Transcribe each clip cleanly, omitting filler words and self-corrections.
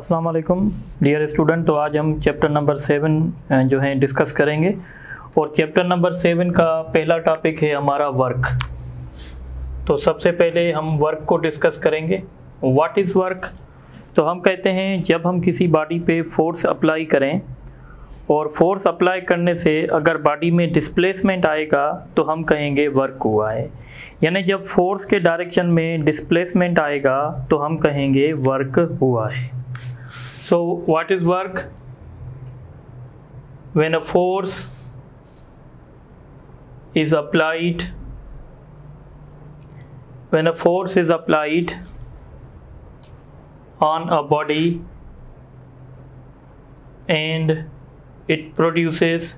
अस्सलाम वालेकुम dear student. तो आज हम चैप्टर नंबर 7 जो है डिस्कस करेंगे और चैप्टर नंबर 7 का पहला टॉपिक है हमारा वर्क। तो सबसे पहले हम वर्क को डिस्कस करेंगे। What is work? तो हम कहते हैं जब हम किसी बॉडी पे फोर्स अप्लाई करें और फोर्स अप्लाई करने से अगर बॉडी में डिस्प्लेसमेंट आएगा तो हम कहेंगे वर्क हुआ है। यानी जब फोर्स के डायरेक्शन में डिस्प्लेसमेंट आएगा तो हम कहेंगे वर्क हुआ है। So what is work? When a force is applied when a force is applied on a body and it produces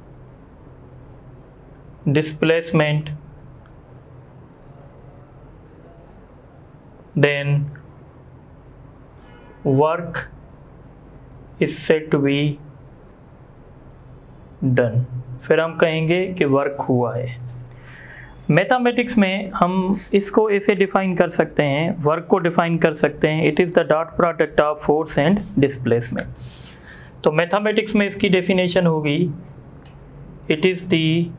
displacement, then work is said to be done। फिर हम कहेंगे कि वर्क हुआ है। मैथमेटिक्स में हम इसको ऐसे डिफाइन कर सकते हैं, वर्क को डिफाइन कर सकते हैं, it is the dot product of force and displacement. तो मैथमेटिक्स में इसकी डेफिनेशन होगी it is the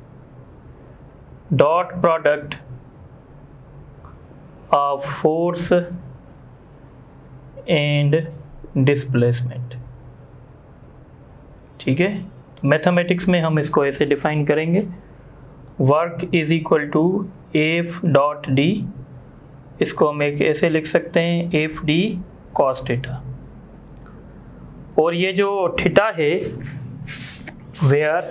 dot product of force and displacement. ठीक है, मैथमेटिक्स में हम इसको ऐसे डिफाइन करेंगे, work is equal to F dot D. इसको हम एक ऐसे लिख सकते हैं एफ डी कॉस थीटा। और ये जो थीटा है where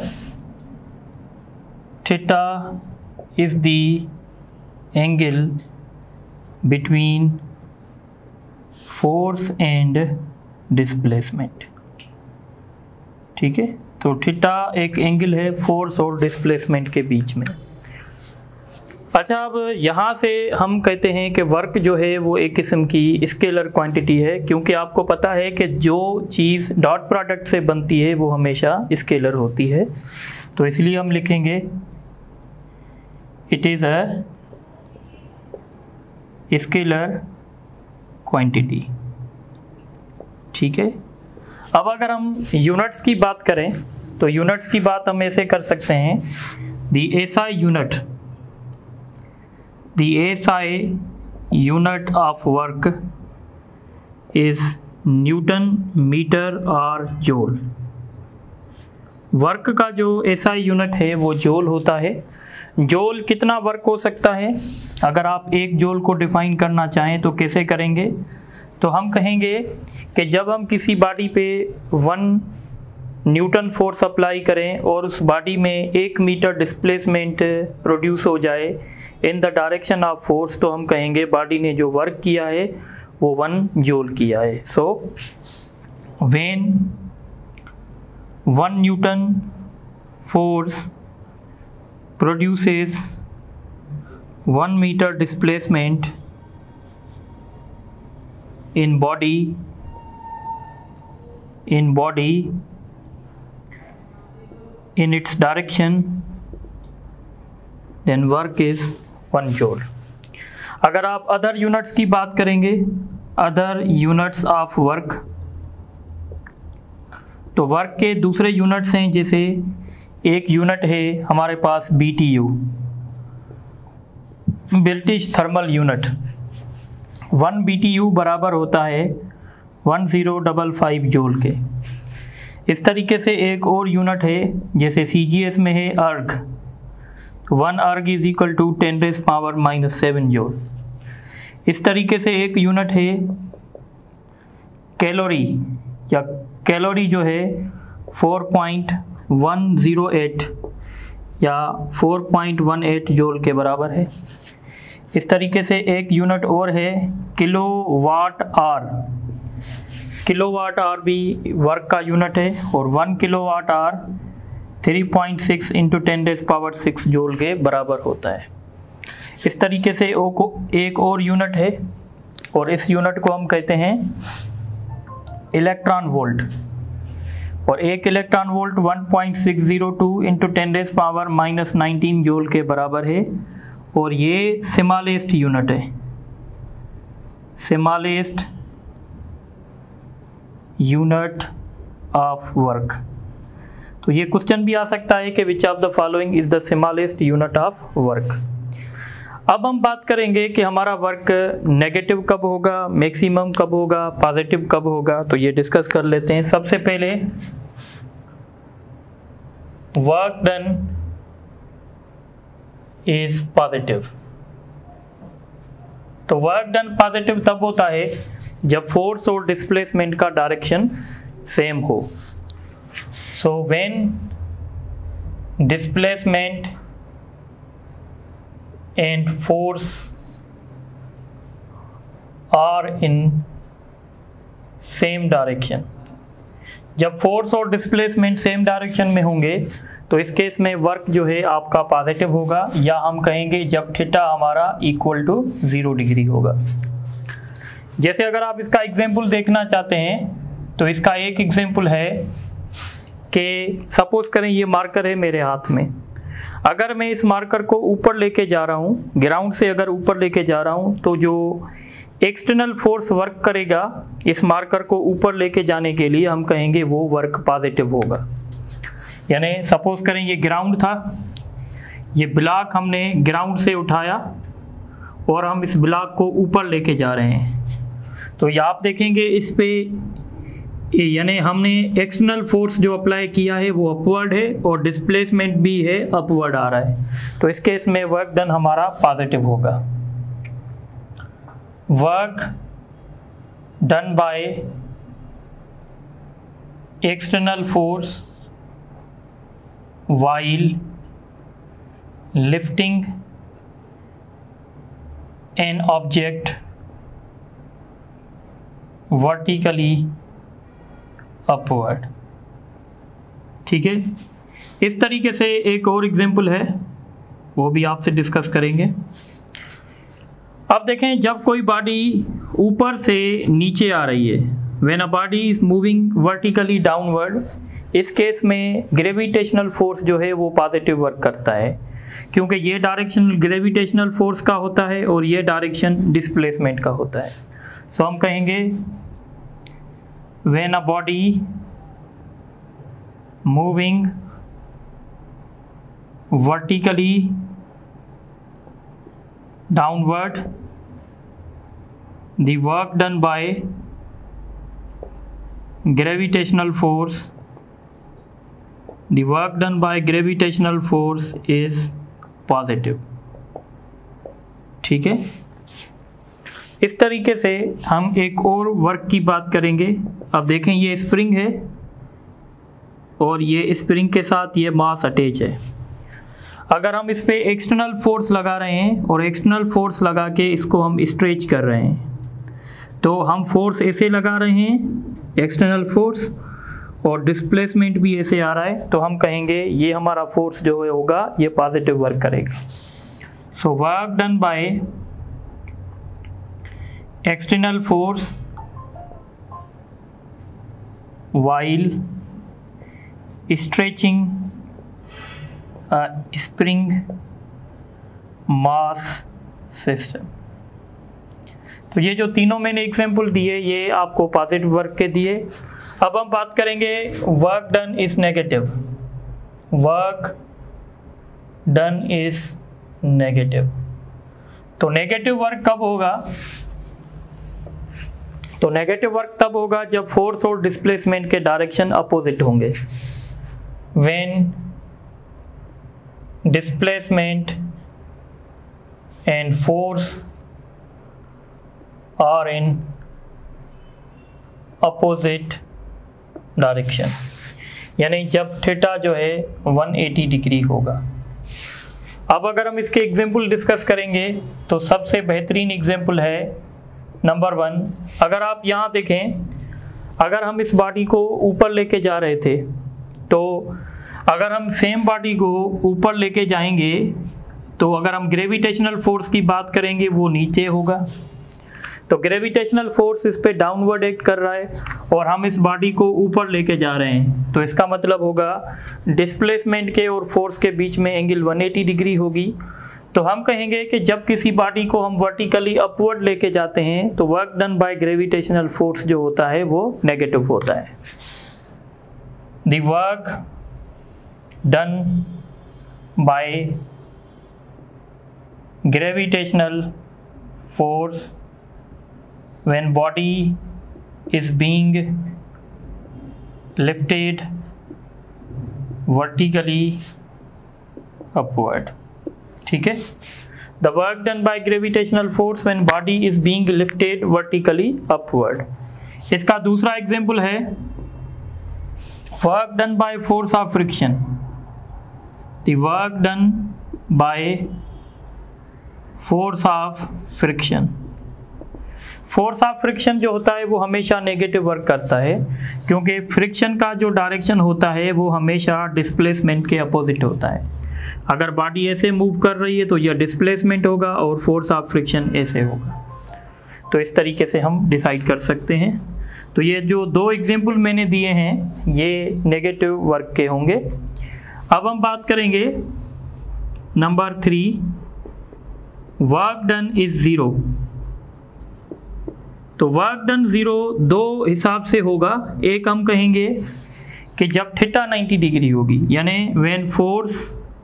theta is the angle between force and displacement. ठीक है, तो थीटा एक एंगल है फोर्स और डिस्प्लेसमेंट के बीच में। अच्छा, अब यहाँ से हम कहते हैं कि वर्क जो है वो एक किस्म की स्केलर क्वांटिटी है, क्योंकि आपको पता है कि जो चीज़ डॉट प्रोडक्ट से बनती है वो हमेशा स्केलर होती है। तो इसलिए हम लिखेंगे it is a scalar quantity. ठीक है, अब अगर हम यूनिट्स की बात करें तो यूनिट्स की बात हम ऐसे कर सकते हैं the SI unit, the SI unit of work is newton metre और जूल। वर्क का जो एसआई यूनिट है वो जूल होता है। जूल कितना वर्क हो सकता है? अगर आप एक जूल को डिफाइन करना चाहें तो कैसे करेंगे? तो हम कहेंगे कि जब हम किसी बॉडी पे 1 न्यूटन फोर्स अप्लाई करें और उस बॉडी में 1 मीटर डिस्प्लेसमेंट प्रोड्यूस हो जाए in the direction of force, तो हम कहेंगे बॉडी ने जो वर्क किया है वो 1 जूल किया है। So when 1 newton force produces 1 metre displacement in body in its direction, then work is 1 joule। अगर आप अदर यूनिट्स की बात करेंगे, अदर यूनिट्स ऑफ वर्क, तो वर्क के दूसरे यूनिट्स हैं, जैसे एक यूनिट है हमारे पास BTU, British thermal unit. 1 BTU बराबर होता है 1055 जूल के। इस तरीके से एक और यूनिट है, जैसे CGS में है अर्ग, 1 अर्ग इज इक्वल टू 10⁻⁻7 जूल। इस तरीके से एक यूनिट है कैलोरी, या कैलोरी जो है 4.108 या 4.18 जूल के बराबर है। इस तरीके से एक यूनिट और है किलोवाट आवर। किलोवाट आवर भी वर्क का यूनिट है और 1 किलोवाट आवर 3.6 इंटू 10⁻6 जूल के बराबर होता है। इस तरीके से एक और यूनिट है और इस यूनिट को हम कहते हैं इलेक्ट्रॉन वोल्ट, और एक इलेक्ट्रॉन वोल्ट 1.602 इंटू 10⁻⁻19 जूल के बराबर है। और ये स्मॉलेस्ट यूनिट है, स्मॉलेस्ट यूनिट ऑफ वर्क। तो ये क्वेश्चन भी आ सकता है कि which of the following is the smallest unit of work. अब हम बात करेंगे कि हमारा वर्क नेगेटिव कब होगा, मैक्सिमम कब होगा, पॉजिटिव कब होगा। तो ये डिस्कस कर लेते हैं। सबसे पहले वर्क डन इज पॉजिटिव। तो वर्क डन पॉजिटिव तब होता है जब फोर्स और डिस्प्लेसमेंट का डायरेक्शन सेम हो। So when displacement and force are in same direction, जब फोर्स और डिस्प्लेसमेंट सेम डायरेक्शन में होंगे तो इस केस में वर्क जो है आपका पॉजिटिव होगा, या हम कहेंगे जब थीटा हमारा इक्वल टू 0 डिग्री होगा। जैसे अगर आप इसका एग्जाम्पल देखना चाहते हैं तो इसका एक एग्जाम्पल है कि सपोज करें ये मार्कर है मेरे हाथ में। अगर मैं इस मार्कर को ऊपर लेके जा रहा हूँ, ग्राउंड से अगर ऊपर लेके जा रहा हूँ, तो जो एक्सटर्नल फोर्स वर्क करेगा इस मार्कर को ऊपर लेके जाने के लिए हम कहेंगे वो वर्क पॉजिटिव होगा। यानी सपोज करें ये ग्राउंड था, ये ब्लॉक हमने ग्राउंड से उठाया और हम इस ब्लॉक को ऊपर लेके जा रहे हैं। तो ये आप देखेंगे इस पे यानी हमने एक्सटर्नल फोर्स जो अप्लाई किया है वो अपवर्ड है और डिस्प्लेसमेंट भी है अपवर्ड आ रहा है। तो इस केस में वर्क डन हमारा पॉजिटिव होगा। Work done by external force while lifting an object vertically upward। ठीक है, इस तरीके से एक और एग्जाम्पल है, वो भी आपसे डिस्कस करेंगे। अब देखें जब कोई बॉडी ऊपर से नीचे आ रही है, when a body is moving vertically downward, इस केस में ग्रेविटेशनल फोर्स जो है वो पॉजिटिव वर्क करता है, क्योंकि ये डायरेक्शन ग्रेविटेशनल फोर्स का होता है और ये डायरेक्शन डिस्प्लेसमेंट का होता है। सो हम कहेंगे when a body moving vertically downward, the work done by gravitational force, the work done by gravitational force is positive। ठीक है, इस तरीके से हम एक और वर्क की बात करेंगे। अब देखें ये स्प्रिंग है और ये स्प्रिंग के साथ ये मास अटैच है। अगर हम इस पे एक्सटर्नल फोर्स लगा रहे हैं और एक्सटर्नल फोर्स लगा के इसको हम स्ट्रेच कर रहे हैं, तो हम फोर्स ऐसे लगा रहे हैं एक्सटर्नल फोर्स और डिस्प्लेसमेंट भी ऐसे आ रहा है, तो हम कहेंगे ये हमारा फोर्स जो है होगा ये पॉजिटिव वर्क करेगा। So work done by external force while stretching a spring mass system। तो ये जो तीनों मैंने एग्जाम्पल दिए ये आपको पॉजिटिव वर्क के दिए। अब हम बात करेंगे work done is negative. Work done is negative, तो नेगेटिव वर्क कब होगा? तो नेगेटिव वर्क तब होगा जब फोर्स और डिस्प्लेसमेंट के डायरेक्शन अपोजिट होंगे। When displacement and force are in opposite direction, यानी जब थीटा जो है 180 डिग्री होगा। अब अगर हम इसके एग्जाम्पल डिस्कस करेंगे तो सबसे बेहतरीन एग्जाम्पल है नंबर 1। अगर आप यहाँ देखें, अगर हम इस बॉडी को ऊपर लेके जा रहे थे, तो अगर हम सेम बॉडी को ऊपर लेके जाएंगे तो अगर हम ग्रेविटेशनल फोर्स की बात करेंगे वो नीचे होगा। तो ग्रेविटेशनल फोर्स इस पे डाउनवर्ड एक्ट कर रहा है और हम इस बॉडी को ऊपर लेके जा रहे हैं, तो इसका मतलब होगा डिस्प्लेसमेंट के और फोर्स के बीच में एंगल 180 डिग्री होगी। तो हम कहेंगे कि जब किसी बॉडी को हम वर्टिकली अपवर्ड लेके जाते हैं तो work done by gravitational force जो होता है वो नेगेटिव होता है। The work done by gravitational force when body is being lifted vertically upward. ठीक है, the work done by gravitational force when body is being lifted vertically upward. इसका दूसरा एग्जांपल है work done by force of friction. The work done by force of friction. Force of friction जो होता है वो हमेशा नेगेटिव वर्क करता है, क्योंकि फ्रिक्शन का जो डायरेक्शन होता है वो हमेशा डिस्प्लेसमेंट के अपोजिट होता है। अगर बॉडी ऐसे मूव कर रही है तो यह डिस्प्लेसमेंट होगा और फोर्स ऑफ फ्रिक्शन ऐसे होगा। तो इस तरीके से हम डिसाइड कर सकते हैं। तो ये जो दो एग्जांपल मैंने दिए हैं ये नेगेटिव वर्क के होंगे। अब हम बात करेंगे number 3, work done is zero. तो वर्क डन ज़ीरो दो हिसाब से होगा। एक हम कहेंगे कि जब थीटा 90 डिग्री होगी, यानी when force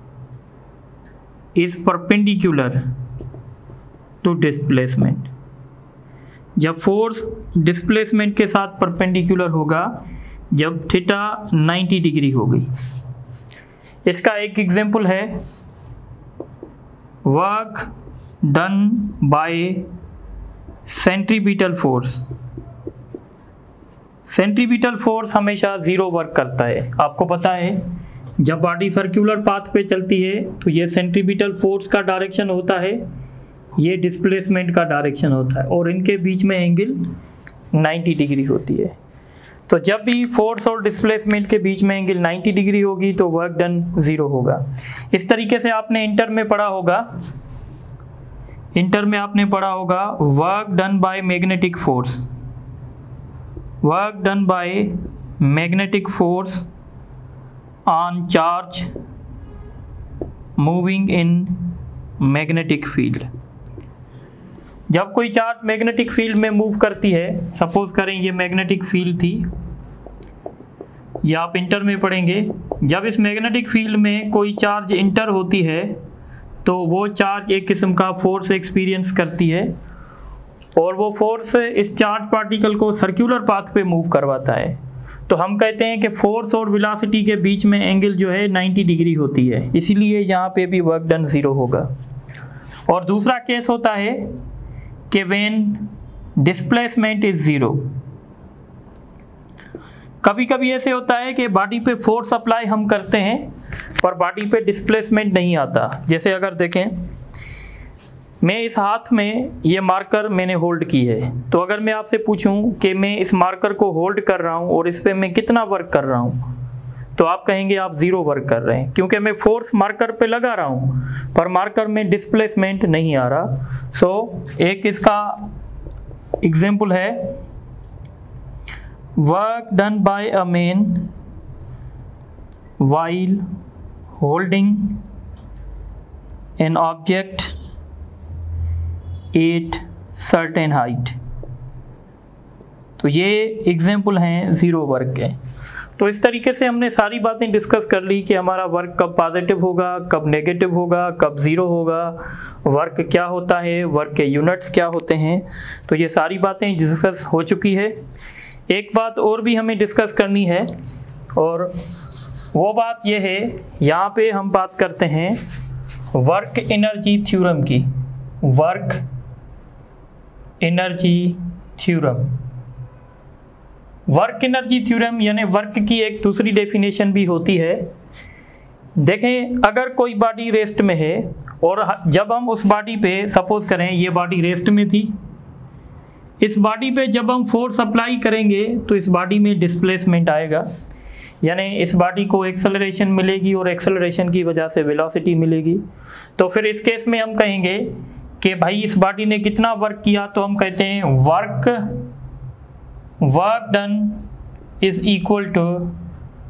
is perpendicular to displacement. जब फोर्स डिस्प्लेसमेंट के साथ परपेंडिकुलर होगा जब थीटा 90 डिग्री होगी। इसका एक एग्जांपल है work done by centripetal force. Centripetal force हमेशा ज़ीरो वर्क करता है। आपको पता है जब बॉडी सर्कुलर पाथ पे चलती है तो ये सेंट्रीपिटल फोर्स का डायरेक्शन होता है, ये डिस्प्लेसमेंट का डायरेक्शन होता है और इनके बीच में एंगल 90 डिग्री होती है। तो जब भी फोर्स और डिस्प्लेसमेंट के बीच में एंगल 90 डिग्री होगी तो वर्क डन ज़ीरो होगा। इस तरीके से आपने इंटर में पढ़ा होगा, work done by magnetic force. Work done by magnetic force on charge moving in magnetic field. जब कोई चार्ज मैग्नेटिक फील्ड में मूव करती है, सपोज करें ये मैग्नेटिक फील्ड थी, या आप इंटर में पढ़ेंगे, जब इस मैग्नेटिक फील्ड में कोई चार्ज इंटर होती है तो वो चार्ज एक किस्म का फोर्स एक्सपीरियंस करती है और वो फोर्स इस चार्ज पार्टिकल को सर्कुलर पाथ पे मूव करवाता है। तो हम कहते हैं कि फोर्स और वेलोसिटी के बीच में एंगल जो है 90 डिग्री होती है, इसीलिए यहाँ पे भी वर्क डन ज़ीरो होगा। और दूसरा केस होता है कि व्हेन डिस्प्लेसमेंट इज ज़ीरो। कभी कभी ऐसे होता है कि बॉडी पे फोर्स अप्लाई हम करते हैं पर बॉडी पे डिस्प्लेसमेंट नहीं आता। जैसे अगर देखें मैं इस हाथ में ये मार्कर मैंने होल्ड की है, तो अगर मैं आपसे पूछूं कि मैं इस मार्कर को होल्ड कर रहा हूं और इस पे मैं कितना वर्क कर रहा हूं, तो आप कहेंगे आप ज़ीरो वर्क कर रहे हैं, क्योंकि मैं फोर्स मार्कर पे लगा रहा हूं पर मार्कर में डिस्प्लेसमेंट नहीं आ रहा। सो एक इसका एग्जाम्पल है work done by a man while holding an object at certain height। तो ये एग्जाम्पल हैं ज़ीरो वर्क के। तो इस तरीके से हमने सारी बातें डिस्कस कर ली कि हमारा वर्क कब पॉजिटिव होगा, कब नेगेटिव होगा, कब ज़ीरो होगा, वर्क क्या होता है, वर्क के यूनिट्स क्या होते हैं। तो ये सारी बातें डिस्कस हो चुकी है। एक बात और भी हमें डिस्कस करनी है और वो बात ये है, यहाँ पे हम बात करते हैं वर्क एनर्जी थ्योरम की। Work energy theorem, work energy theorem यानी वर्क की एक दूसरी डेफिनेशन भी होती है। देखें अगर कोई बॉडी रेस्ट में है और जब हम उस बॉडी पे सपोज करें ये बॉडी रेस्ट में थी, इस बॉडी पे जब हम फोर्स अप्लाई करेंगे तो इस बॉडी में डिस्प्लेसमेंट आएगा, यानी इस बॉडी को एक्सेलरेशन मिलेगी और एक्सेलरेशन की वजह से वेलोसिटी मिलेगी। तो फिर इस केस में हम कहेंगे कि भाई इस बॉडी ने कितना वर्क किया, तो हम कहते हैं work done is equal to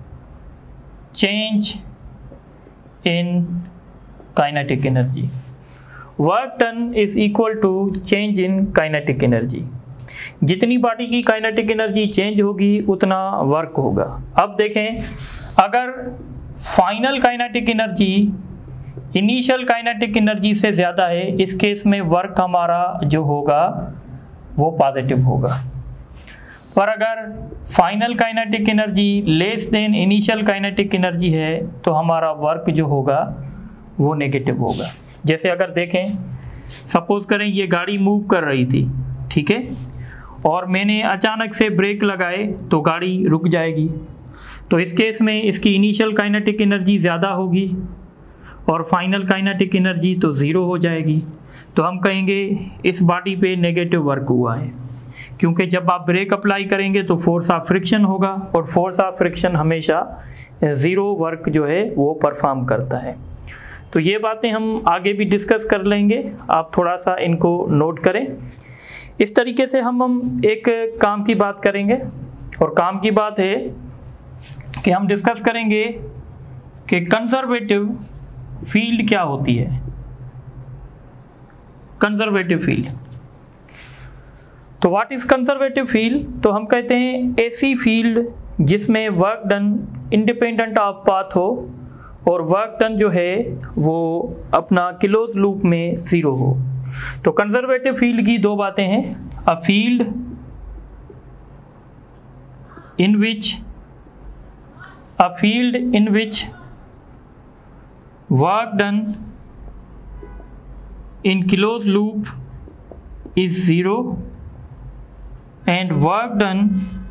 change in kinetic energy. Work done is equal to change in kinetic energy. जितनी बॉडी की काइनेटिक एनर्जी चेंज होगी उतना वर्क होगा। अब देखें, अगर final kinetic energy initial kinetic energy से ज़्यादा है, इस केस में वर्क हमारा जो होगा वो पॉजिटिव होगा। पर अगर final kinetic energy less than initial kinetic energy है तो हमारा वर्क जो होगा वो नेगेटिव होगा। जैसे अगर देखें, सपोज करें ये गाड़ी मूव कर रही थी, ठीक है, और मैंने अचानक से ब्रेक लगाए तो गाड़ी रुक जाएगी। तो इस केस में इसकी इनिशियल काइनेटिक एनर्जी ज़्यादा होगी और फाइनल काइनेटिक एनर्जी तो ज़ीरो हो जाएगी। तो हम कहेंगे इस बॉडी पे नेगेटिव वर्क हुआ है, क्योंकि जब आप ब्रेक अप्लाई करेंगे तो फोर्स ऑफ फ्रिक्शन होगा और फोर्स ऑफ फ्रिक्शन हमेशा ज़ीरो वर्क जो है वो परफॉर्म करता है। तो ये बातें हम आगे भी डिस्कस कर लेंगे, आप थोड़ा सा इनको नोट करें। इस तरीके से हम एक काम की बात करेंगे, और काम की बात है कि हम डिस्कस करेंगे कि कंजर्वेटिव फील्ड क्या होती है। कंजर्वेटिव फील्ड, तो व्हाट इज कंजर्वेटिव फील्ड? तो हम कहते हैं ऐसी फील्ड जिसमें work done independent of path हो और वर्क डन जो है वो अपना क्लोज लूप में ज़ीरो हो। तो कंजर्वेटिव फील्ड की दो बातें हैं, a field in which work done in closed loop is zero and work done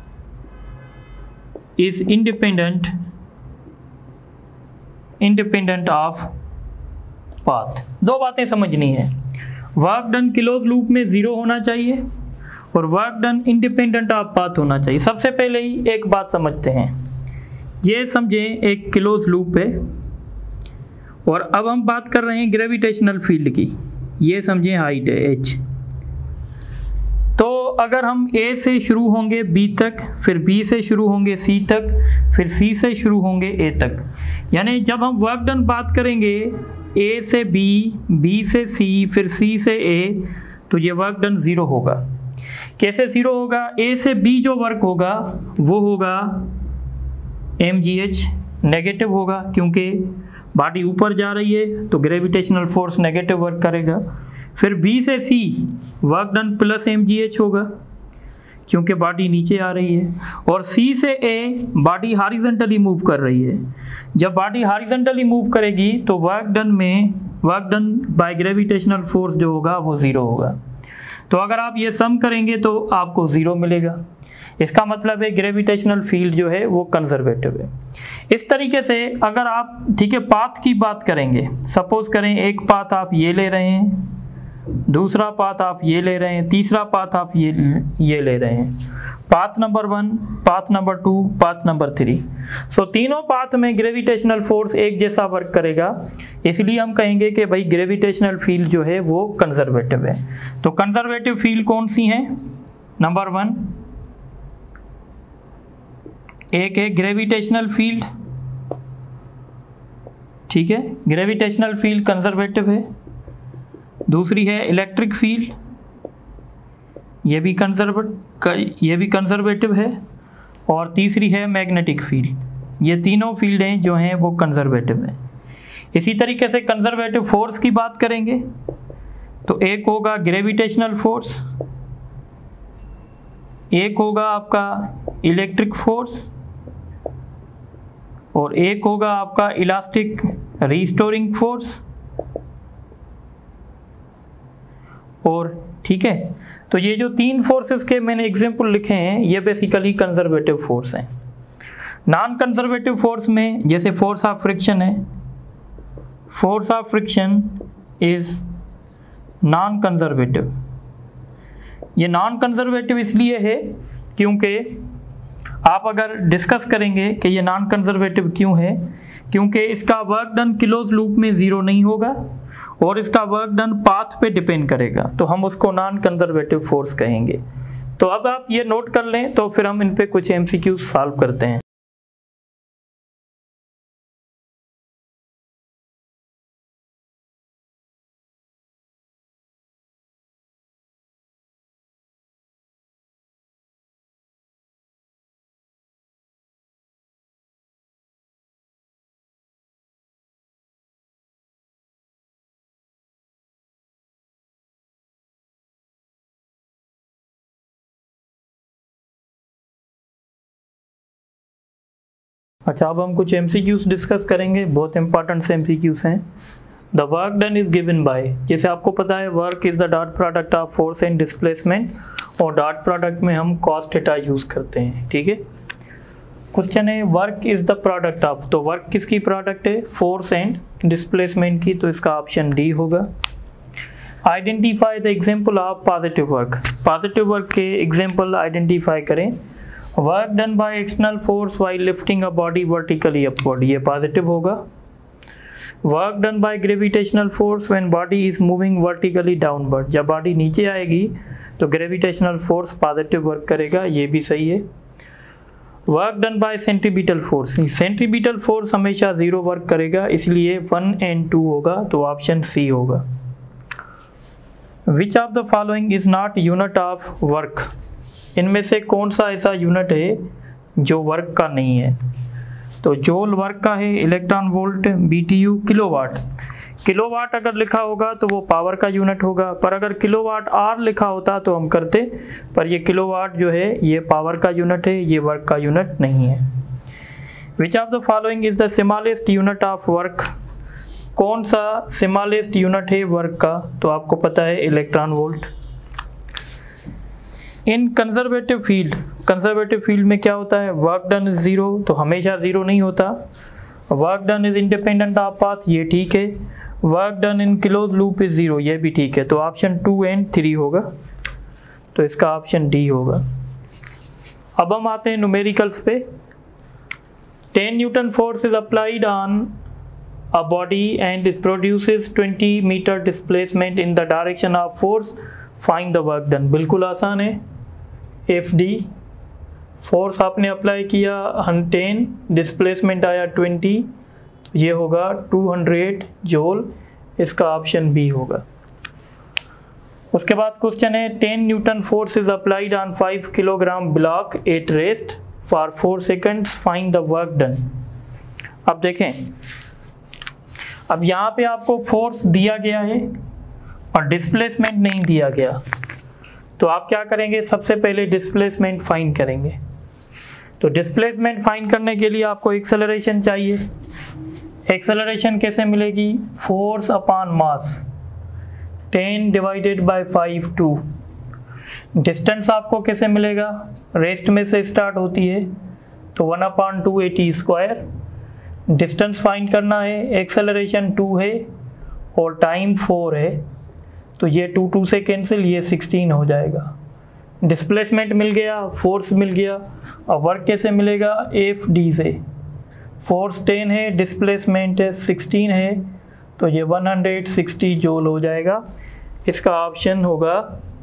is independent of path। दो बातें समझनी है, वर्क डन क्लोज लूप में ज़ीरो होना चाहिए और work done independent of path होना चाहिए। सबसे पहले ही एक बात समझते हैं, ये समझें एक क्लोज लूप है और अब हम बात कर रहे हैं ग्रेविटेशनल फील्ड की। ये समझें हाइट है h। तो अगर हम A से शुरू होंगे B तक, फिर B से शुरू होंगे C तक, फिर C से शुरू होंगे A तक, यानी जब हम वर्क डन बात करेंगे A से B, B से C, फिर C से A, तो ये वर्क डन ज़ीरो होगा। कैसे ज़ीरो होगा? A से B जो वर्क होगा वो होगा mgh, नेगेटिव होगा, क्योंकि बॉडी ऊपर जा रही है तो ग्रेविटेशनल फोर्स नेगेटिव वर्क करेगा। फिर B से C work done plus mgh होगा, क्योंकि बॉडी नीचे आ रही है। और C से A बॉडी हॉरिजॉन्टली मूव कर रही है। जब बॉडी हॉरिजॉन्टली मूव करेगी तो work done by gravitational force जो होगा वो ज़ीरो होगा। तो अगर आप ये सम करेंगे तो आपको ज़ीरो मिलेगा। इसका मतलब है ग्रेविटेशनल फील्ड जो है वो कंजर्वेटिव है। इस तरीके से अगर आप, ठीक है, पाथ की बात करेंगे, सपोज करें एक पाथ आप ये ले रहे हैं, दूसरा पाथ आप ये ले रहे हैं, तीसरा पाथ आप ये ले रहे हैं, path number 1, path number 2, path number 3। So तीनों पाथ में ग्रेविटेशनल फोर्स एक जैसा वर्क करेगा, इसलिए हम कहेंगे कि भाई ग्रेविटेशनल फील्ड जो है वो कंजर्वेटिव है। तो कंजर्वेटिव फील्ड कौन सी हैं? नंबर 1 एक है ग्रेविटेशनल फील्ड, ठीक है, ग्रेविटेशनल फील्ड कंजर्वेटिव है। दूसरी है इलेक्ट्रिक फील्ड, ये भी कंजर्वेटिव है। और तीसरी है मैग्नेटिक फील्ड। ये तीनों फील्डें जो हैं वो कंजर्वेटिव हैं। इसी तरीके से कंजर्वेटिव फोर्स की बात करेंगे तो एक होगा ग्रेविटेशनल फोर्स, एक होगा आपका इलेक्ट्रिक फोर्स और एक होगा आपका इलास्टिक रिस्टोरिंग फोर्स। और ठीक है, तो ये जो तीन फोर्सेस के मैंने एग्जांपल लिखे हैं ये बेसिकली कंजर्वेटिव फोर्स हैं। नॉन कंजर्वेटिव फोर्स में जैसे फोर्स ऑफ फ्रिक्शन है, force of friction is non conservative. ये नॉन कंजर्वेटिव इसलिए है क्योंकि आप अगर डिस्कस करेंगे कि ये नॉन कंजर्वेटिव क्यों है, क्योंकि इसका वर्क डन क्लोज लूप में ज़ीरो नहीं होगा और इसका वर्क डन पाथ पे डिपेंड करेगा, तो हम उसको नॉन कंजर्वेटिव फोर्स कहेंगे। तो अब आप ये नोट कर लें, तो फिर हम इन पे कुछ MCQ सॉल्व करते हैं। अच्छा, अब हम कुछ MCQs डिस्कस करेंगे, बहुत इंपॉर्टेंट से MCQs हैं। The work done is given by, जैसे आपको पता है work is the dot product of force and displacement, और डॉट प्रोडक्ट में हम कॉस थीटा यूज करते हैं, ठीक है। क्वेश्चन है work is the product of, तो वर्क किसकी प्रोडक्ट है? फोर्स एंड डिस्प्लेसमेंट की, तो इसका ऑप्शन डी होगा। Identify the example of positive work, positive work के एग्जाम्पल आइडेंटिफाई करें। Work done by external force while lifting a body vertically upward, ये पॉजिटिव होगा। Work done by gravitational force when body is moving vertically downward, जब body नीचे आएगी तो gravitational force positive work करेगा, ये भी सही है। Work done by centripetal force, centripetal force हमेशा जीरो वर्क करेगा, इसलिए 1 और 2 होगा, तो ऑप्शन सी होगा। Which of the following is not unit of work, इनमें से कौन सा ऐसा यूनिट है जो वर्क का नहीं है? तो जूल वर्क का है, electron volt, BTU kilowatt. Kilowatt अगर लिखा होगा तो वो पावर का यूनिट होगा, पर अगर किलोवाट आवर लिखा होता तो हम करते, पर ये किलोवाट जो है ये पावर का यूनिट है, ये वर्क का यूनिट नहीं है। Which of the following is the smallest unit of work, कौन सा स्मॉलेस्ट यूनिट है वर्क का? तो आपको पता है electron volt. In conservative field, conservative field में क्या होता है? वर्क डन इज जीरो, तो हमेशा जीरो नहीं होता। Work done is independent of path, ये ठीक है। Work done in close loop is zero, ये भी ठीक है, तो ऑप्शन 2 और 3 होगा, तो इसका ऑप्शन डी होगा। अब हम आते हैं न्यूमेरिकल्स पे। 10 newton force is applied on a body and it produces 20 meter displacement in the direction of force, find the work done, बिल्कुल आसान है। FD, फोर्स आपने अप्लाई किया 10, डिस्प्लेसमेंट आया 20, तो ये होगा 200 जूल, इसका ऑप्शन बी होगा। उसके बाद क्वेश्चन है 10 newton force is applied on 5 kilogram block at rest for 4 seconds, find the work done. अब देखें, अब यहाँ पे आपको फोर्स दिया गया है और डिस्प्लेसमेंट नहीं दिया गया, तो आप क्या करेंगे? सबसे पहले डिस्प्लेसमेंट फाइंड करेंगे। तो डिस्प्लेसमेंट फाइंड करने के लिए आपको एक्सेलरेशन चाहिए। एक्सेलरेशन कैसे मिलेगी? Force upon mass, 10 divided by 5 2। Distance आपको कैसे मिलेगा? रेस्ट में से स्टार्ट होती है, तो 1/2 AT स्क्वायर। डिस्टेंस फाइंड करना है, एक्सेलरेशन 2 है और टाइम 4 है, तो ये 2 से कैंसिल, ये 16 हो जाएगा। डिस्प्लेसमेंट मिल गया, फोर्स मिल गया, और वर्क कैसे मिलेगा? FD से। फोर्स 10 है, डिस्प्लेसमेंट 16 है, तो ये 160 जूल हो जाएगा, इसका ऑप्शन होगा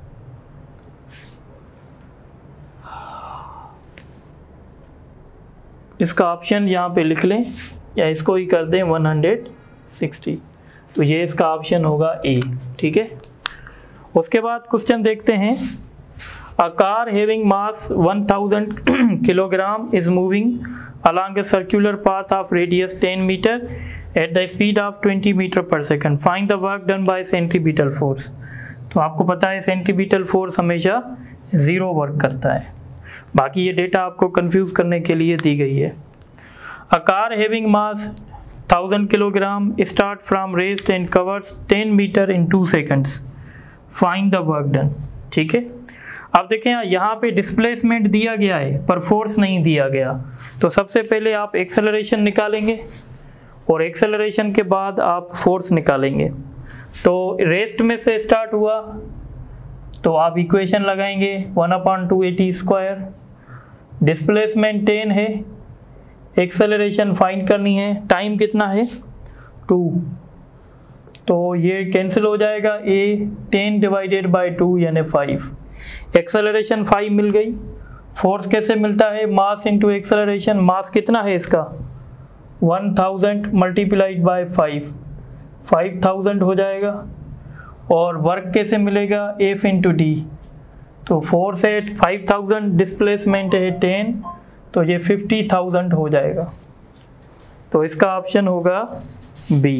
इसका ऑप्शन यहाँ पे लिख लें या इसको ही कर दें 160, तो ये इसका ऑप्शन होगा ए, ठीक है। उसके बाद क्वेश्चन देखते हैं। A car having mass 1000 kilogram is moving along a circular path of radius 10 meter at the speed of 20 meter per second. Find the work done by centripetal force. तो आपको पता है सेंट्रीपिटल फोर्स हमेशा zero work करता है, बाकी ये data आपको कंफ्यूज करने के लिए दी गई है। A car having mass 1000 kilogram start from rest and covers 10 metre in 2 seconds, find the work done, ठीक है। अब देखें यहाँ पे डिस्प्लेसमेंट दिया गया है पर फोर्स नहीं दिया गया, तो सबसे पहले आप एक्सेलरेशन निकालेंगे और एक्सेलरेशन के बाद आप फोर्स निकालेंगे। तो रेस्ट में से स्टार्ट हुआ तो आप इक्वेशन लगाएंगे 1/2 AT स्क्वायर, डिस्प्लेसमेंट 10 है, एक्सेलरेशन फाइंड करनी है, टाइम कितना है 2, तो ये कैंसिल हो जाएगा, A 10 डिवाइडेड बाय 2 यानी 5। एक्सेलरेशन 5 मिल गई। फोर्स कैसे मिलता है? मास इंटू एक्सेलरेशन, मास कितना है इसका 1000 मल्टीप्लाइड बाय 5, 5000 हो जाएगा। और वर्क कैसे मिलेगा? F इंटू डी, तो फोर्स है 5000, डिस्प्लेसमेंट है 10, तो ये 50000 हो जाएगा, तो इसका ऑप्शन होगा बी।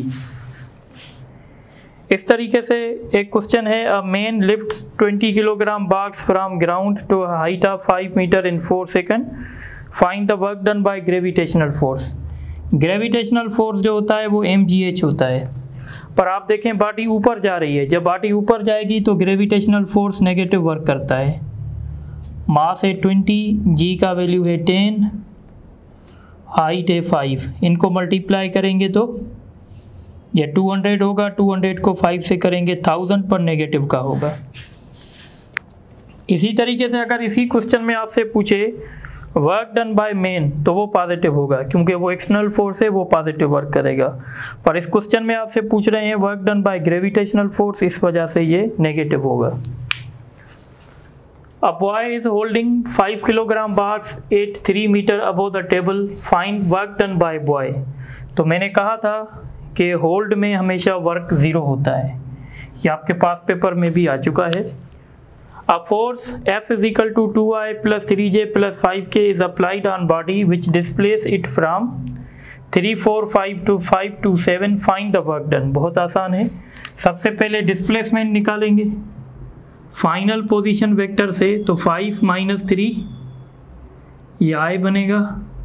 इस तरीके से एक क्वेश्चन है, a man lift 20 kilogram box from ground to height of 5 metre in 4 second, find the work done by gravitational force. Gravitational force जो होता है वो mgh होता है, पर आप देखें बॉडी ऊपर जा रही है, जब बॉडी ऊपर जाएगी तो ग्रेविटेशनल फोर्स नेगेटिव वर्क करता है। मास है 20, g का वैल्यू है 10, हाइट है 5, इनको मल्टीप्लाई करेंगे तो ये 200 होगा, 200 को 5 से करेंगे 1000 पर नेगेटिव का होगा। इसी तरीके से अगर इसी क्वेश्चन में आपसे पूछे वर्क डन बाय मैन तो वो पॉजिटिव होगा, क्योंकि वो एक्सटर्नल फोर्स है, वो पॉजिटिव वर्क करेगा। पर इस क्वेश्चन में आपसे पूछ रहे हैं work done by gravitational force, इस वजह से ये नेगेटिव होगा। A boy is holding 5 kilogram bags at 3 meter above the table. Find work done by boy. तो मैंने कहा था कि होल्ड में हमेशा वर्क ज़ीरो होता है, ये आपके पास पेपर में भी आ चुका है। A force F is equal to 2I plus 3J plus 5K is applied on body which displaces it from 3, 4, 5 to 5 to 7. Find the work done. बहुत आसान है। सबसे पहले डिस्प्लेसमेंट निकालेंगे फाइनल पोजीशन वेक्टर से, तो 5 माइनस 3 ये I बनेगा,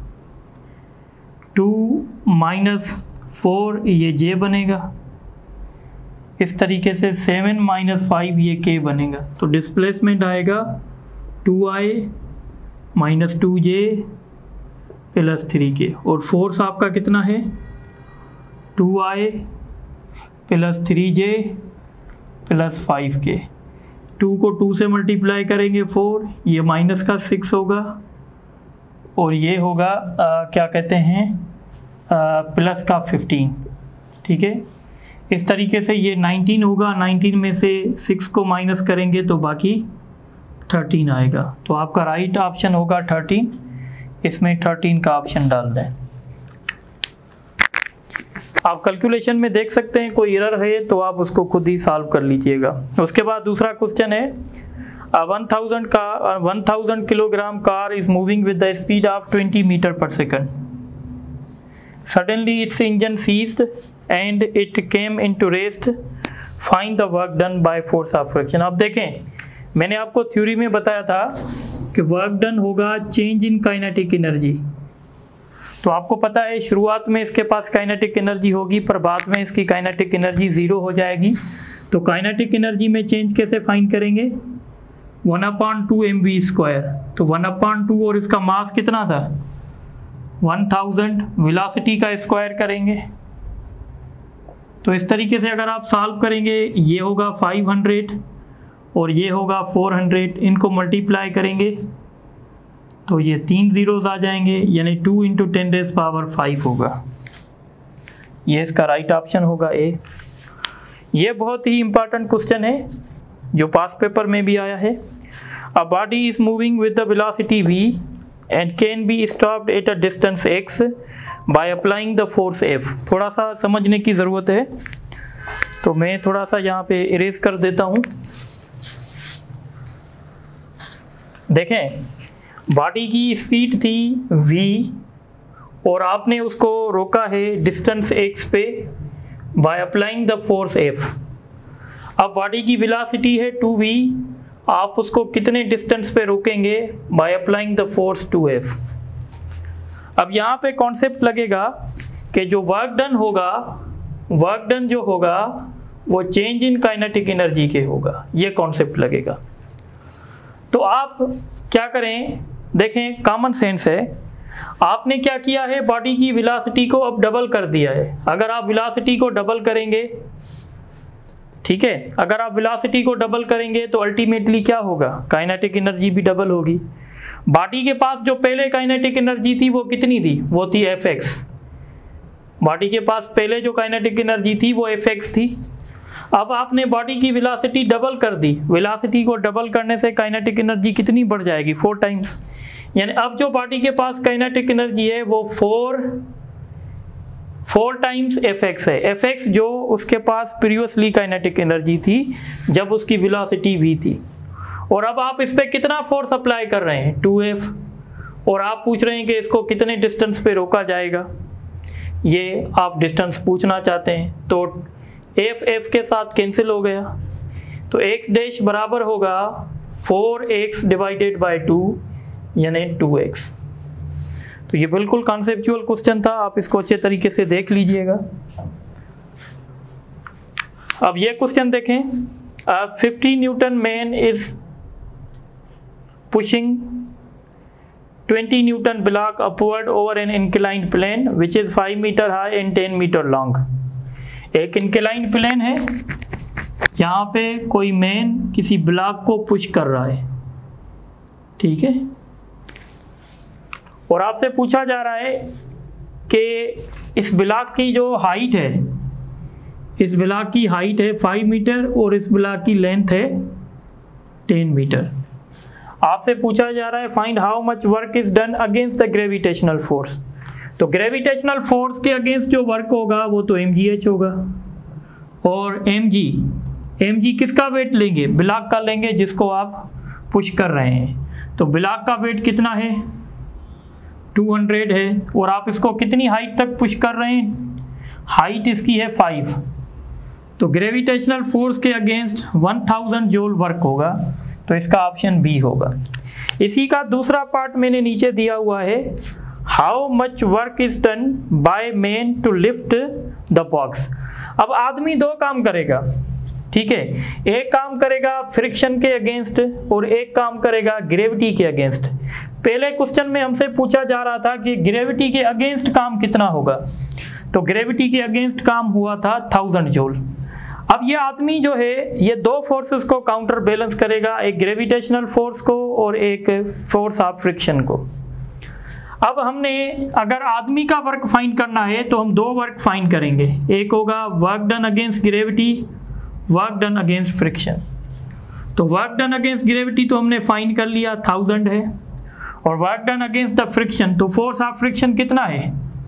2 माइनस 4 ये J बनेगा, इस तरीके से 7 माइनस 5 ये K बनेगा। तो डिस्प्लेसमेंट आएगा 2I minus 2J plus 3K, और फोर्स आपका कितना है 2I plus 3J plus 5K। 2 को 2 से मल्टीप्लाई करेंगे 4, ये माइनस का 6 होगा, और ये होगा क्या कहते हैं प्लस का 15। ठीक है, इस तरीके से ये 19 होगा, 19 में से 6 को माइनस करेंगे तो बाकी 13 आएगा। तो आपका राइट ऑप्शन होगा 13, इसमें 13 का ऑप्शन डाल दें। आप कैलकुलेशन में देख सकते हैं कोई एरर है तो आप उसको खुद ही सॉल्व कर लीजिएगा। उसके बाद दूसरा क्वेश्चन है 1000 kilogram car is moving with the speed of 20 metre per second. Suddenly its engine ceased and it came into rest. Find the work done by force of friction. अब देखें, मैंने आपको थ्योरी में बताया था कि वर्क डन होगा change in kinetic energy. तो आपको पता है शुरुआत में इसके पास काइनेटिक एनर्जी होगी, पर बाद में इसकी काइनेटिक एनर्जी ज़ीरो हो जाएगी। तो काइनेटिक एनर्जी में चेंज कैसे फाइंड करेंगे 1/2 mv²। तो 1/2 और इसका मास कितना था 1000, वेलोसिटी का स्क्वायर करेंगे। तो इस तरीके से अगर आप सॉल्व करेंगे ये होगा 500 और ये होगा 400, इनको मल्टीप्लाई करेंगे तो ये 3 zeros आ जाएंगे, यानी 2 × 10⁵ होगा। ये इसका राइट ऑप्शन होगा ए। ये बहुत ही इंपॉर्टेंट क्वेश्चन है जो पास पेपर में भी आया है। A body is moving with the velocity v and can be stopped at a distance x by applying the force F। थोड़ा सा समझने की ज़रूरत है, तो मैं थोड़ा सा यहाँ पे इरेज कर देता हूँ। देखें, बॉडी की स्पीड थी v और आपने उसको रोका है डिस्टेंस x पे by applying the force F। अब बॉडी की वेलोसिटी है 2v, आप उसको कितने डिस्टेंस पे रोकेंगे by applying the force 2F। अब यहाँ पे कॉन्सेप्ट लगेगा कि जो वर्क डन होगा, वर्क डन जो होगा वो चेंज इन काइनेटिक एनर्जी के होगा, ये कॉन्सेप्ट लगेगा। तो आप क्या करें, देखें कॉमन सेंस है, आपने क्या किया है बॉडी की वेलोसिटी को अब डबल कर दिया है। अगर आप वेलोसिटी को डबल करेंगे, ठीक है, अगर आप वेलोसिटी को डबल करेंगे तो अल्टीमेटली क्या होगा काइनेटिक एनर्जी भी डबल होगी। बॉडी के पास जो पहले काइनेटिक एनर्जी थी वो कितनी थी, वो थी Fx। बॉडी के पास पहले जो काइनेटिक एनर्जी थी वो Fx थी। अब आपने बॉडी की वेलोसिटी डबल कर दी, वेलोसिटी को डबल करने से काइनेटिक एनर्जी कितनी बढ़ जाएगी 4 टाइम्स, यानी अब जो बॉडी के पास काइनेटिक एनर्जी है वो 4 टाइम्स Fx है। Fx जो उसके पास प्रीवियसली काइनेटिक एनर्जी थी जब उसकी वेलोसिटी v थी, और अब आप इस पे कितना फोर्स अप्लाई कर रहे हैं 2F, और आप पूछ रहे हैं कि इसको कितने डिस्टेंस पे रोका जाएगा, ये आप डिस्टेंस पूछना चाहते हैं। तो F के साथ कैंसिल हो गया, तो x डैश बराबर होगा 4x डिवाइडेड बाय 2 यानी 2x। तो ये बिल्कुल कॉन्सेप्चुअल क्वेश्चन था, आप इसको अच्छे तरीके से देख लीजिएगा। अब ये क्वेश्चन देखें, 50 newton man is pushing 20 newton block upward over an inclined plane which is 5 metre high and 10 metre long. एक इंक्लाइंड प्लेन है, यहाँ पे कोई मैन किसी ब्लॉक को पुश कर रहा है, ठीक है, और आपसे पूछा जा रहा है कि इस ब्लॉक की जो हाइट है, इस ब्लॉक की हाइट है 5 मीटर और इस ब्लॉक की लेंथ है 10 मीटर। आपसे पूछा जा रहा है find how much work is done against the gravitational force. तो ग्रेविटेशनल फोर्स के अगेंस्ट जो वर्क होगा वो तो mgh होगा, और mg किसका वेट लेंगे, ब्लॉक का लेंगे जिसको आप पुश कर रहे हैं। तो ब्लॉक का वेट कितना है, 200 है, और आप इसको कितनी हाइट तक पुश कर रहे हैं, हाइट इसकी है 5। तो ग्रेविटेशनल फोर्स के अगेंस्ट 1000 जूल वर्क होगा, तो इसका ऑप्शन बी होगा। इसी का दूसरा पार्ट मैंने नीचे दिया हुआ है, how much work is done by man to lift the box. अब आदमी दो काम करेगा, ठीक है, एक काम करेगा फ्रिक्शन के अगेंस्ट और एक काम करेगा ग्रेविटी के अगेंस्ट। पहले क्वेश्चन में हमसे पूछा जा रहा था कि ग्रेविटी के अगेंस्ट काम कितना होगा, तो ग्रेविटी के अगेंस्ट काम हुआ था 1000 जूल। अब ये आदमी जो है ये दो फोर्सेस को काउंटर बैलेंस करेगा, एक ग्रेविटेशनल फोर्स को और एक फोर्स ऑफ फ्रिक्शन को। अब हमने अगर आदमी का वर्क फाइंड करना है तो हम दो वर्क फाइंड करेंगे, एक होगा work done against gravity, work done against friction. तो वर्क डन अगेंस्ट ग्रेविटी तो हमने फाइंड कर लिया 1000 है, और work done against the friction तो फोर्स ऑफ फ्रिक्शन कितना है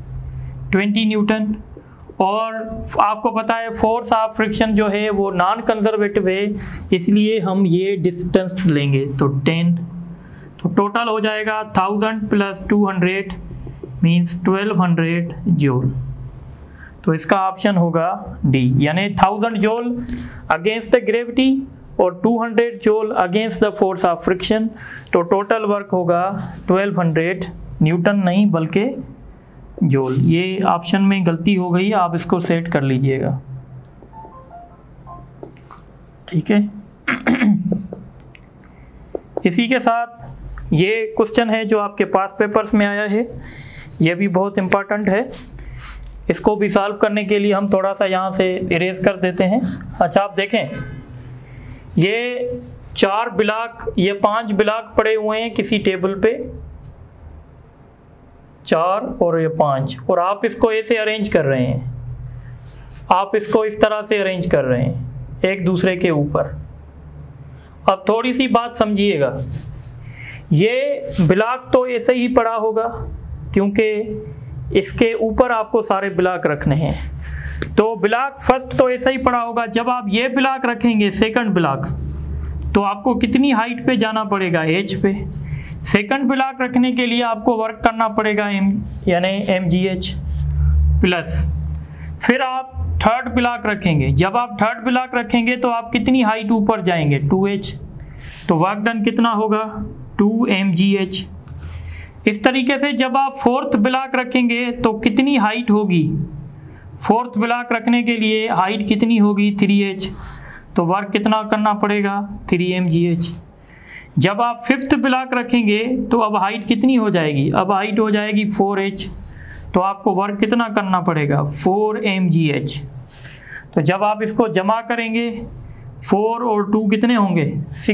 20 न्यूटन, और आपको पता है फोर्स ऑफ फ्रिक्शन जो है वो नॉन कंजर्वेटिव है, इसलिए हम ये डिस्टेंस लेंगे तो 10। तो टोटल हो जाएगा 1000 प्लस 200 मीन्स 1200 जूल। तो इसका ऑप्शन होगा डी, यानी 1000 जूल अगेंस्ट द ग्रेविटी और 200 joule against the force of friction. तो टोटल वर्क होगा 1200 न्यूटन, नहीं बल्कि जूल। ये ऑप्शन में गलती हो गई, आप इसको सेट कर लीजिएगा, ठीक है। इसी के साथ ये क्वेश्चन है जो आपके पास पेपर्स में आया है, ये भी बहुत इम्पोर्टेंट है, इसको भी सॉल्व करने के लिए हम थोड़ा सा यहाँ से इरेज कर देते हैं। अच्छा आप देखें, ये 4 ब्लॉक, ये 5 ब्लॉक पड़े हुए हैं किसी टेबल पे, 4 और ये 5, और आप इसको ऐसे अरेंज कर रहे हैं, आप इसको इस तरह से अरेंज कर रहे हैं एक दूसरे के ऊपर। अब थोड़ी सी बात समझिएगा, ये ब्लॉक तो ऐसे ही पड़ा होगा क्योंकि इसके ऊपर आपको सारे ब्लॉक रखने हैं, तो ब्लॉक फर्स्ट तो ऐसा ही पड़ा होगा। जब आप ये ब्लॉक रखेंगे सेकंड ब्लॉक, तो आपको कितनी हाइट पे जाना पड़ेगा, एच पे। सेकंड ब्लॉक रखने के लिए आपको वर्क करना पड़ेगा यानी mgh प्लस, फिर आप थर्ड ब्लॉक रखेंगे। जब आप थर्ड ब्लॉक रखेंगे तो आप कितनी हाइट ऊपर जाएंगे, 2h, तो वर्क डन कितना होगा 2mgh। इस तरीके से जब आप फोर्थ ब्लॉक रखेंगे तो कितनी हाइट होगी, फोर्थ ब्लॉक रखने के लिए हाइट कितनी होगी 3h, तो वर्क कितना करना पड़ेगा 3mgh। जब आप फिफ्थ ब्लॉक रखेंगे तो अब हाइट कितनी हो जाएगी, अब हाइट हो जाएगी 4h, तो आपको वर्क कितना करना पड़ेगा 4mgh। तो जब आप इसको जमा करेंगे 4 और 2 कितने होंगे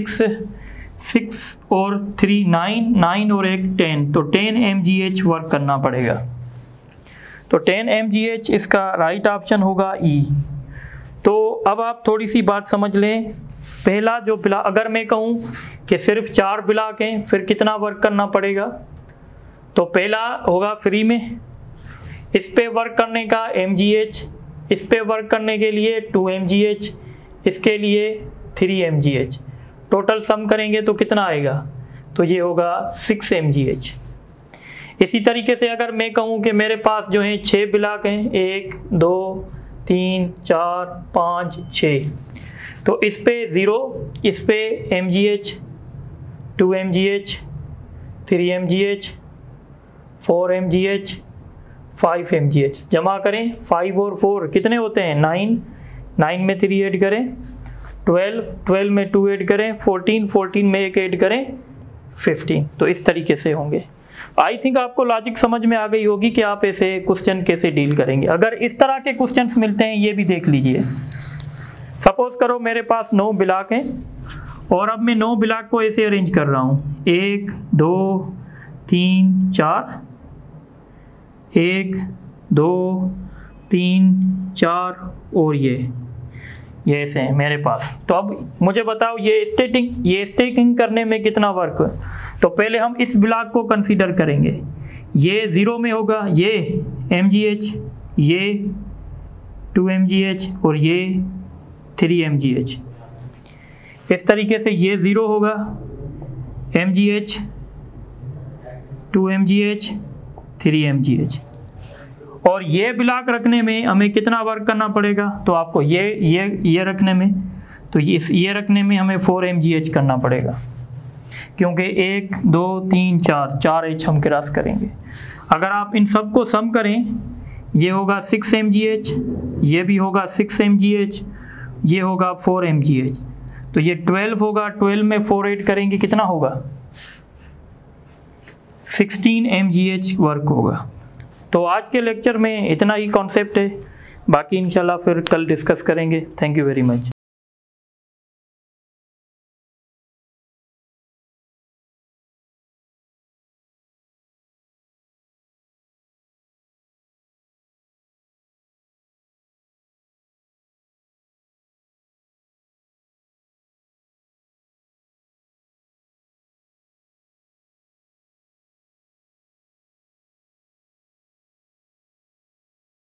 6 और 3 9 और 1 10, तो 10 mgh वर्क करना पड़ेगा। तो 10 mgh इसका राइट ऑप्शन होगा ई। तो अब आप थोड़ी सी बात समझ लें, पहला जो ब्लॉक, अगर मैं कहूँ कि सिर्फ 4 ब्लॉक हैं फिर कितना वर्क करना पड़ेगा, तो पहला होगा फ्री में, इस पे वर्क करने का mgh, इस पे वर्क करने के लिए 2mgh, इसके लिए 3mgh, टोटल सम करेंगे तो कितना आएगा, तो ये होगा 6mgh। इसी तरीके से अगर मैं कहूँ कि मेरे पास जो है 6 ब्लॉक हैं, 1 2 3 4 5 6, तो इस पे 0, इस पे mgh, 2mgh, 3mgh, 4 mgh 5 mgh। जमा करें, 5 और 4 कितने होते हैं 9, 9 में 3 ऐड करें 12, 12 में 2 ऐड करें 14, 14 में 1 ऐड करें 15। तो इस तरीके से होंगे। आई थिंक आपको लॉजिक समझ में आ गई होगी कि आप ऐसे क्वेश्चन कैसे डील करेंगे। अगर इस तरह के क्वेश्चंस मिलते हैं, ये भी देख लीजिए। सपोज करो मेरे पास 9 ब्लॉक हैं और अब मैं 9 ब्लॉक को ऐसे अरेंज कर रहा हूँ, 1 2 3 4, 1 2 3 4 और ये ऐसे हैं मेरे पास। तो अब मुझे बताओ ये स्टैकिंग करने में कितना वर्क। तो पहले हम इस ब्लॉक को कंसीडर करेंगे। ये 0 में होगा, ये mgh, ये 2 mgh और ये 3 mgh। इस तरीके से ये 0 होगा, mgh 2 mgh 3 mgh। और ये ब्लॉक रखने में हमें कितना वर्क करना पड़ेगा। तो आपको ये रखने में, तो ये रखने में हमें 4 mgh करना पड़ेगा, क्योंकि 1 2 3 4 h हम क्रॉस करेंगे। अगर आप इन सब को सम करें, ये होगा 6 mgh, ये भी होगा 6 mgh, ये होगा 4 mgh। तो ये 12 होगा, 12 में 4 ऐड करेंगे कितना होगा 16 mgh वर्क होगा। तो आज के लेक्चर में इतना ही कॉन्सेप्ट है, बाकी इंशाल्लाह फिर कल डिस्कस करेंगे। Thank you very much.